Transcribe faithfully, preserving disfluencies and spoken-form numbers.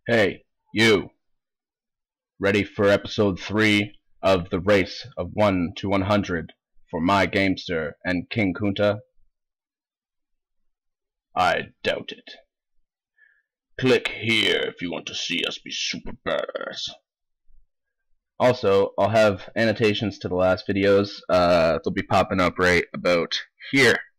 Hey, you, ready for episode three of the race of one to one hundred for my Gamester and King Kunta? I doubt it. Click here if you want to see us be super badass. Also, I'll have annotations to the last videos. Uh, they'll be popping up right about here.